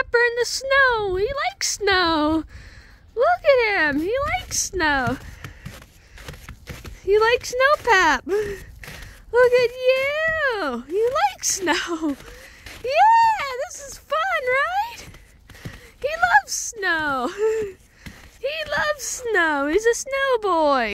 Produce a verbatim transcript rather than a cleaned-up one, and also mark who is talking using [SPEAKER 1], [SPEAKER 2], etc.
[SPEAKER 1] Pepper in the snow. He likes snow. Look at him. He likes snow. He likes Snow Pep. Look at you. You like snow. Yeah, this is fun, right? He loves snow. He loves snow. He's a snow boy.